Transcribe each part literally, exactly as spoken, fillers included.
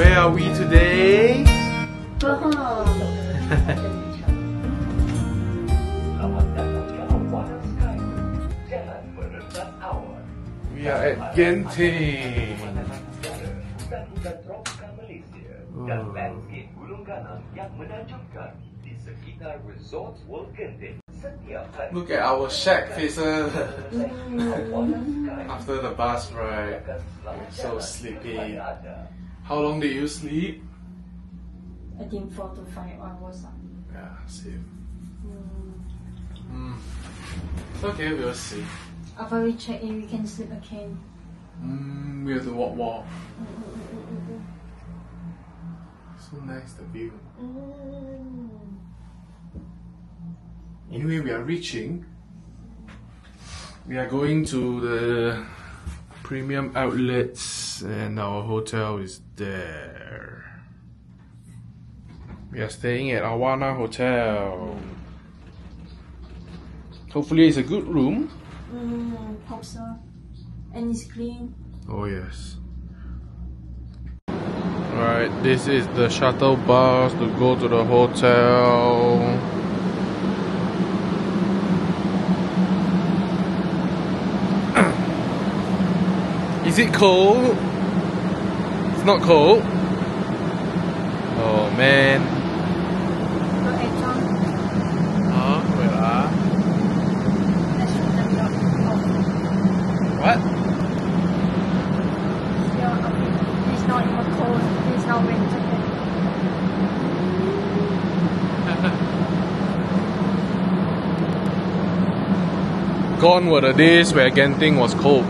Where are we today? We are at Genting. Oh. Look at our shack faces after the bus ride. So sleepy. How long did you sleep? I think four to five hours. Yeah, same. Mm. It's okay, we'll see. After we check in, we can sleep again. Mm, we have to walk more. So nice, the view. Mm. Anyway, we are reaching. We are going to the Premium Outlets and our hotel is there. We are staying at Awana Hotel. Hopefully it's a good room. Mm, hope so. And it's clean. Oh yes. Alright, this is the shuttle bus to go to the hotel. Is it cold? It's not cold. Oh man. Huh? Wait ah. What? It's not even cold. It's not winter. Gone were the days where Genting was cold.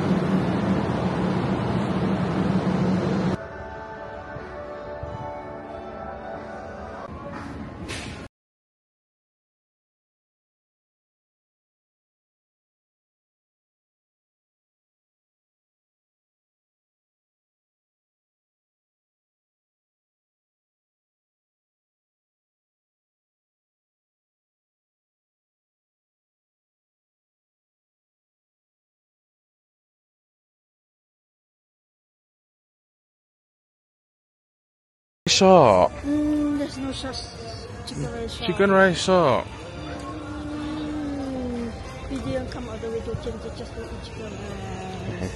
Shop. Mm, there's no such chicken rice shop. Chicken rice shop. Mm, we didn't come all the way to Genting just to eat chicken rice.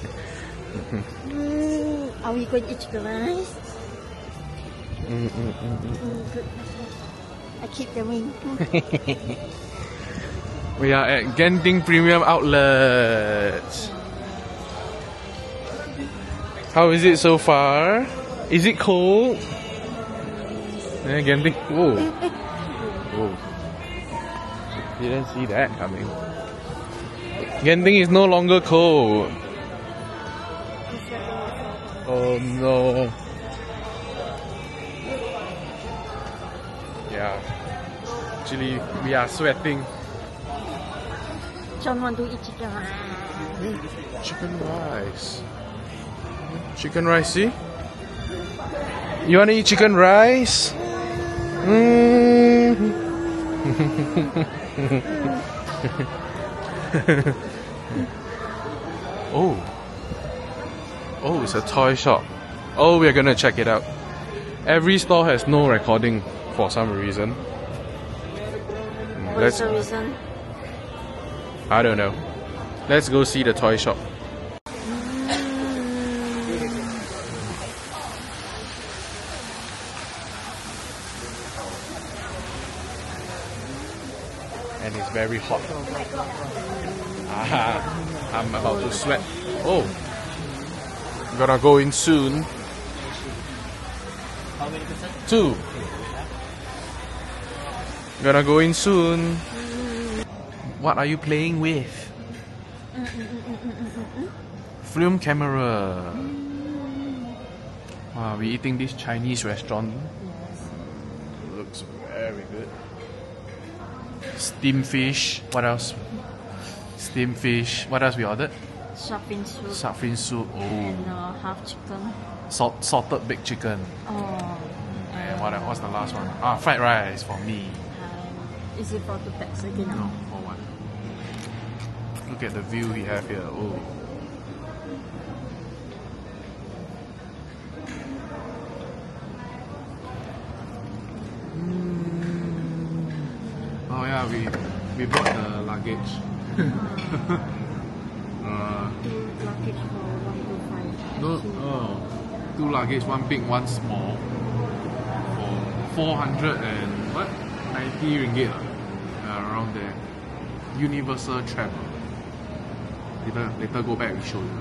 mm, are we going to eat chicken rice? Mm, mm, mm, mm. Mm, good. I keep going. We are at Genting Premium Outlets. How is it so far? Is it cold? Yeah, Genting. Whoa. Whoa. Didn't see that coming. Genting is no longer cold. Oh no. Yeah. Actually, we are sweating. John want to eat chicken rice. Chicken rice. Chicken rice, see? You wanna eat chicken rice? Mm. Oh. Oh, it's a toy shop. Oh, we're gonna check it out. Every store has no recording for some reason. What is the reason? I don't know. Let's go see the toy shop. And it's very hot. Ah, I'm about to sweat. Oh, I'm gonna go in soon. How many percent? Two. Gonna go in soon. What are you playing with? Film camera. Wow, we eating this Chinese restaurant. Looks very good. Steamed fish. What else? Steamed fish. What else we ordered? Shark fin soup. Shark fin soup. Oh. And uh, half chicken. Salt, salted baked chicken. Oh. And what, what's the last one? Ah, fried rice for me. Um, is it for two packs again? No, for one. Look at the view we have here. Oh. we we bought the luggage. uh, Two luggage for one two five. no, oh, two luggage, one big, one small, for four hundred and what? Ninety ringgit, uh, around there. Universal travel. Later, later go back and show you.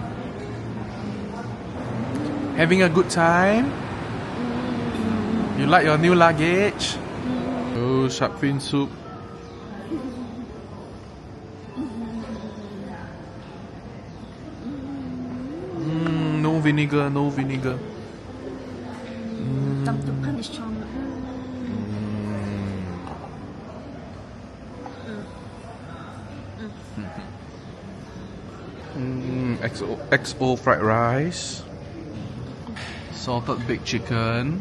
Having a good time? You like your new luggage? Oh, shark fin soup. Mm, no vinegar, no vinegar. Tam tukan is strong. Mm, X O, X O fried rice, salted baked chicken,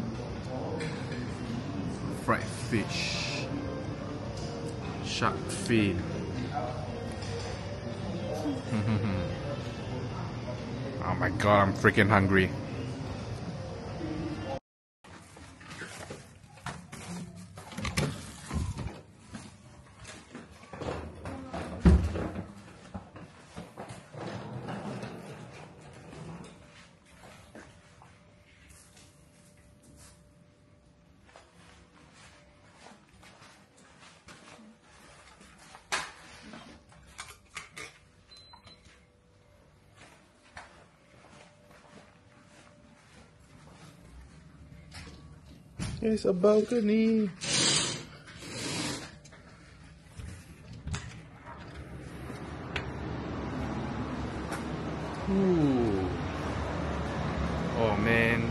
fried fish, shark fin. Oh my god, I'm freaking hungry. It's a balcony. Ooh. Oh man,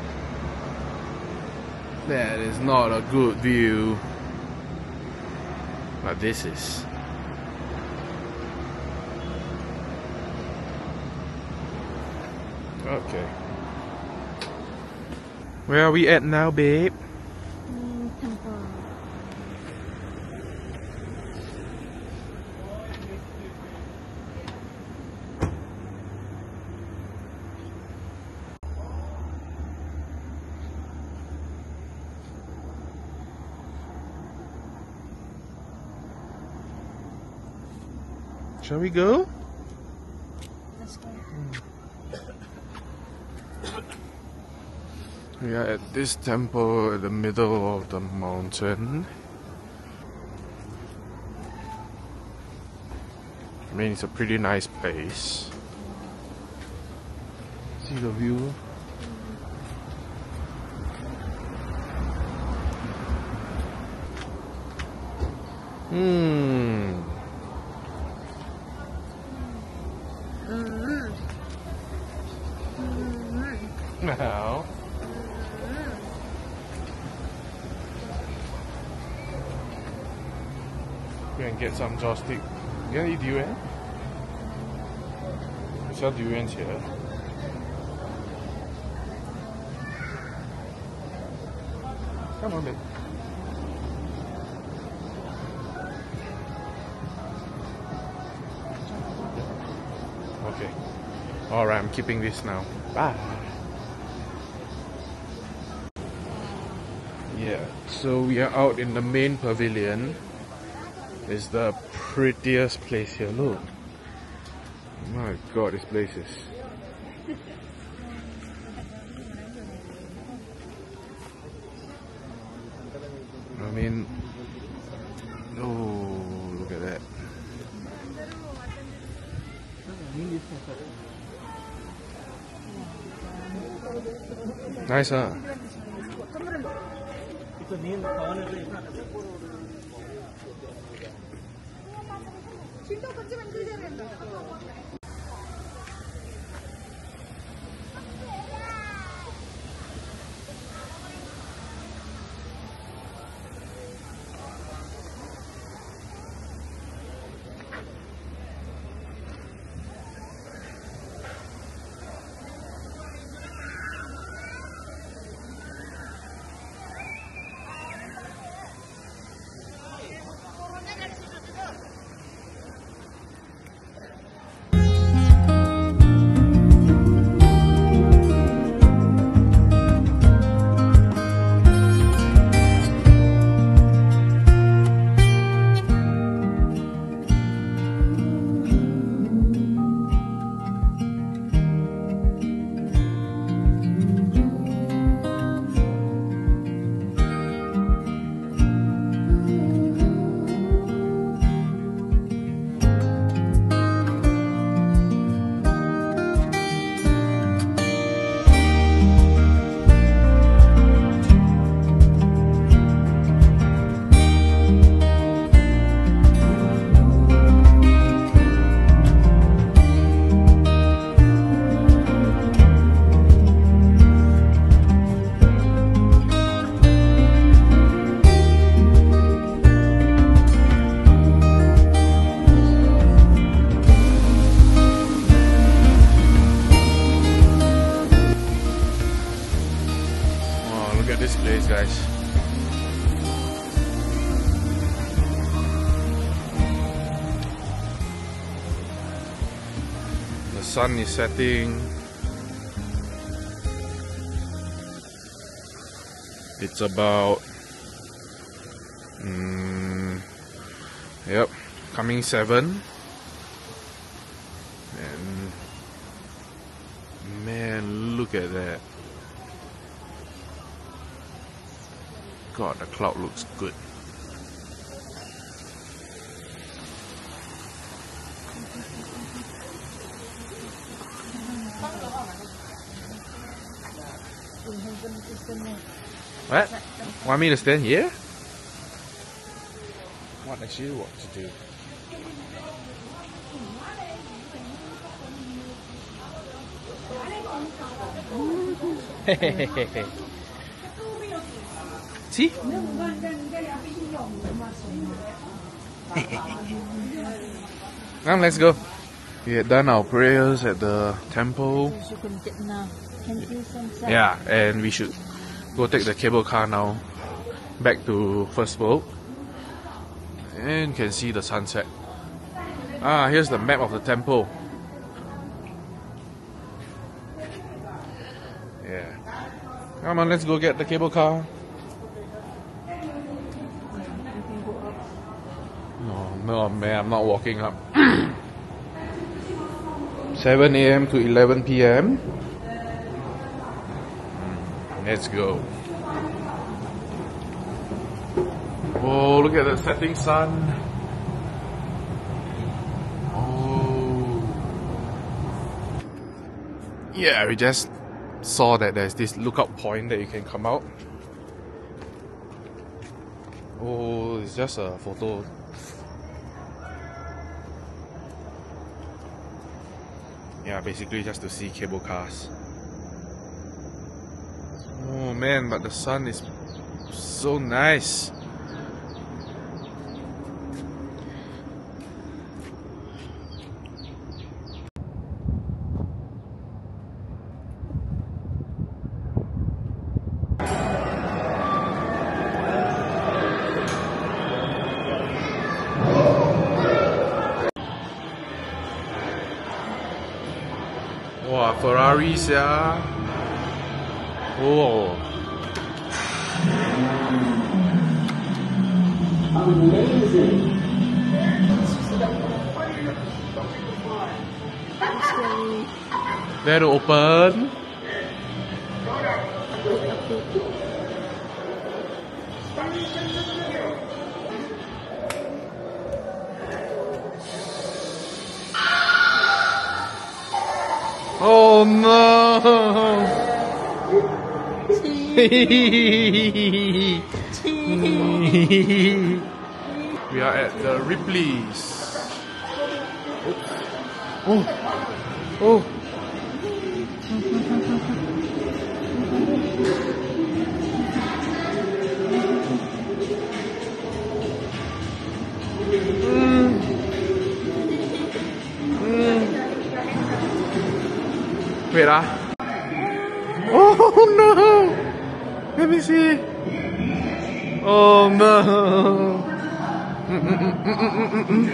that is not a good view. But this is. Okay. Where are we at now, babe? Mm, temple. Shall we go? Let's go. We are at this temple in the middle of the mountain. I mean, it's a pretty nice place. See the view? Hmm. Mm-hmm. Mm-hmm. Now. Go and get some joystick. You want to eat durian? We sell durians here. Come on, babe. Okay. Alright, I'm keeping this now. Bye. Yeah, so we are out in the main pavilion. It's the prettiest place here. Look. My god, this place is. I mean, oh, look at that. Nice, huh? at this place, guys. The sun is setting. It's about mm, yep, coming seven. And man, look at that. God, the cloud looks good. What? Want me to stand here? What does you want to do? See? Now let's go. We had done our prayers at the temple. Yeah, and we should go take the cable car now back to first boat, and can see the sunset. Ah, here's the map of the temple. Yeah. Come on, let's go get the cable car. Oh, no, man, I'm not walking up. seven A M to eleven P M Let's go. Oh, look at the setting sun. Oh. Yeah, we just saw that there's this lookout point that you can come out. Oh, it's just a photo. Yeah, basically just to see cable cars. Oh man, but the sun is so nice. Wow, Ferraris, yeah. Oh. Amazing. There to open. Oh no! We are at the Ripley's. Oops. Oh, oh. Mm. Mm. Wait, ah. Oh no! Let me see. Oh no! Mm -mm -mm -mm -mm -mm -mm.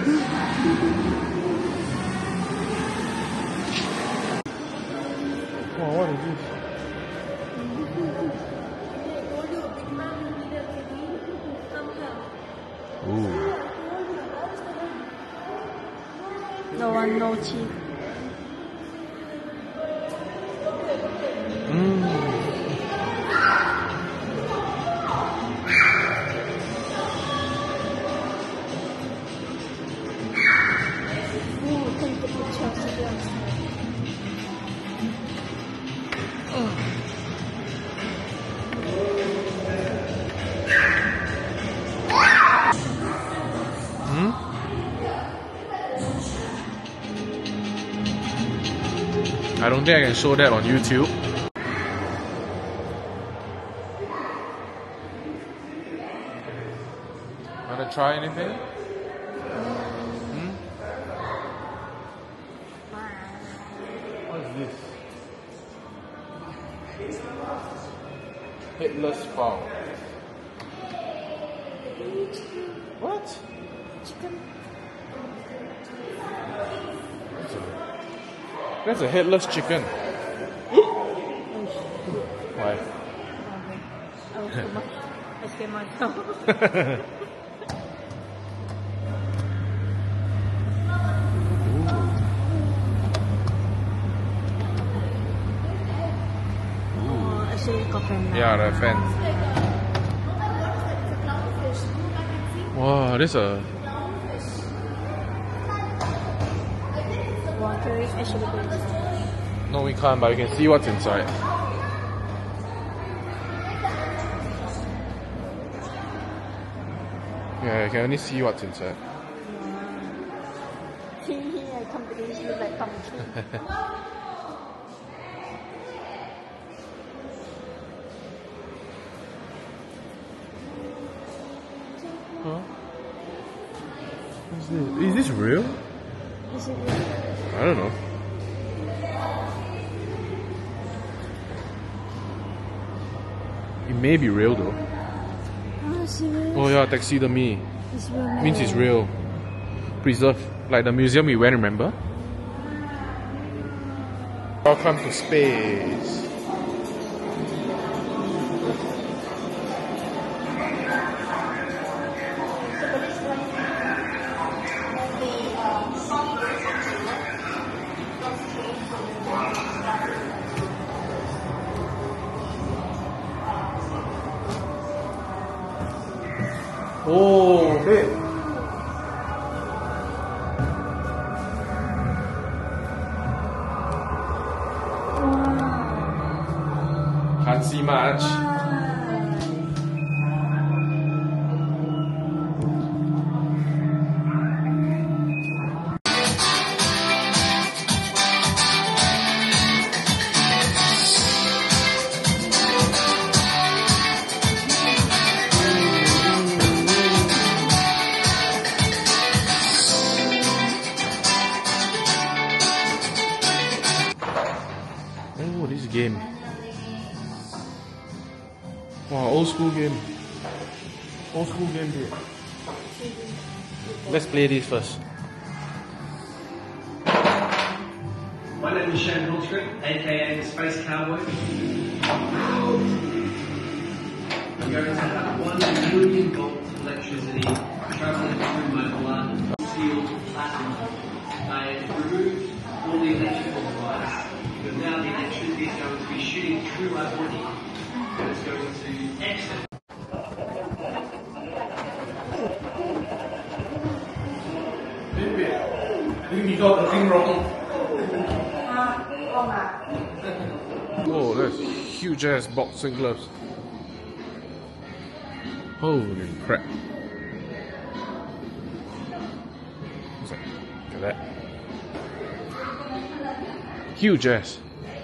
Oh, what is this? Ooh. No one, no cheap. Mm. Ooh, take the pictures again. Hmm? I don't think I can show that on YouTube. Wanna try anything? Hmm? What is this? Headless fowl. What? Chicken. That's a, that's a headless chicken. Why? Oh, so much. I scared myself. Oh, actually got them. Yeah, the fan. Wow, this a Water is actually good. no, we can't, but we can see what's inside. Yeah, you can only see what's inside. Here, I come to this look like pumpkin. Huh? What's this? Is this real? Is it real? I don't know. It may be real though. Oh, serious? Oh yeah, taxidermy. It's real. Means it's real. Preserved. Like the museum we went, remember? Welcome to space. Oh, babe. Can't see much. Oh, this game. Wow, old school game. Old school game, dude. Let's play this first. My name is Shane Hillscreen, aka the Space Cowboy. I'm going to have one million volts of electricity traveling through my blood, sealed platinum. I removed all the electrical device, but now the electricity is going to be shooting through my body, and it's going to exit. I think we got the thing wrong. Oh, that's huge ass boxing gloves. Holy crap. What's that? Look at that. Huge ass.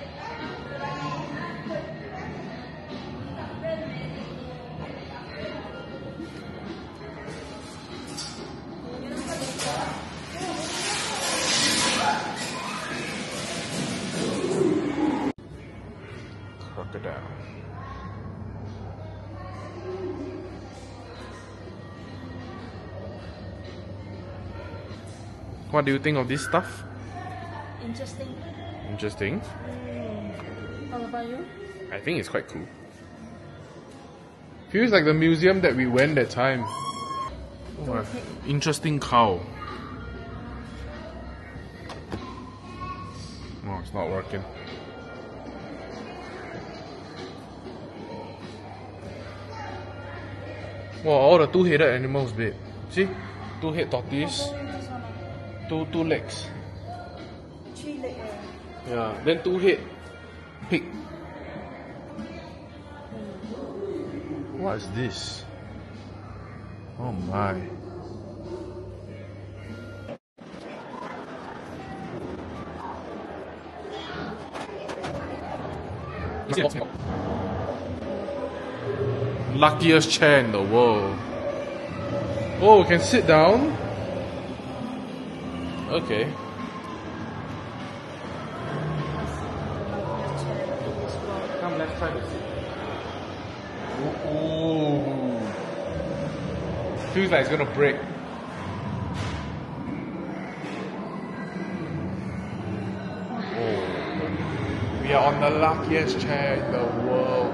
Crocodile. What do you think of this stuff? Interesting. Interesting. Mm. How about you? I think it's quite cool. Feels like the museum that we went that time. Oh, uh, interesting cow. Oh, it's not working. Wow, all the two-headed animals, babe. See? Two-head tortoise, two two legs. Three leg. Yeah, then two-head pig. What is this? Oh my. Luckiest chair in the world. Oh, we can sit down? Okay. Come, let's try to sit. Oh, feels like it's gonna break. Oh, we are on the luckiest chair in the world.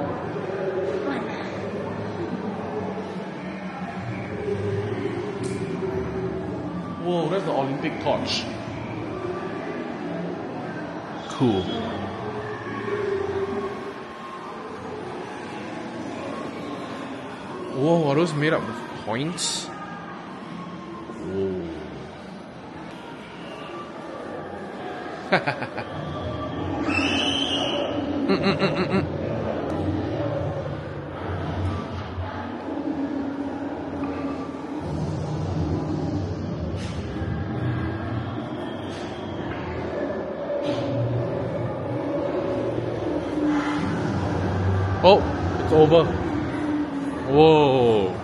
Whoa, that's the Olympic torch. Cool. Whoa, are those made up of points? Whoa. mm, mm, mm, mm, mm. Oh, it's over. Whoa.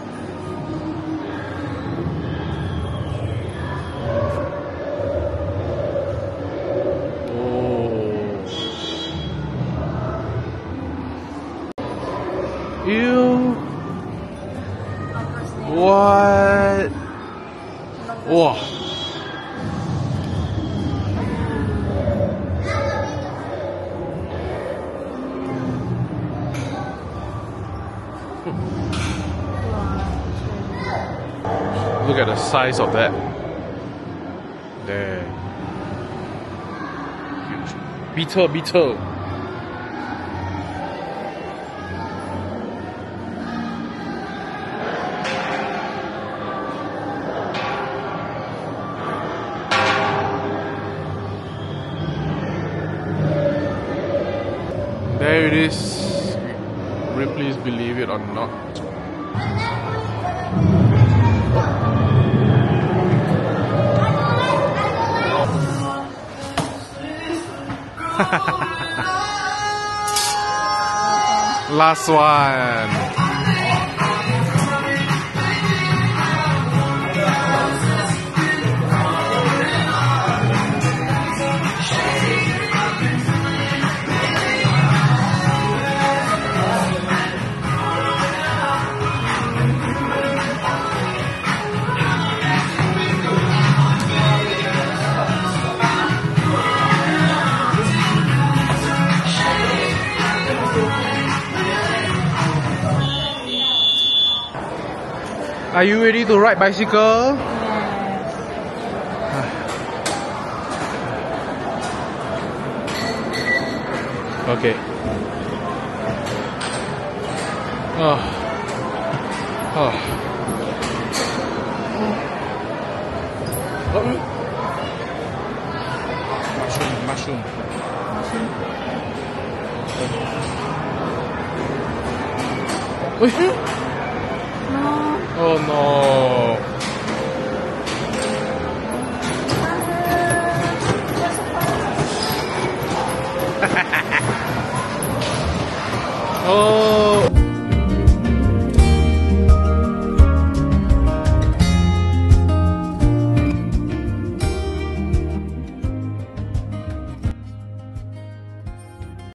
Oh. Ew. What? Whoa. Look at the size of that. There. Huge. Beetle, beetle. There it is. Please believe it or not. Last one. Are you ready to ride bicycle? Okay. Oh. Oh. Oh. Mushroom, mushroom. Mushroom. Oh no. Oh.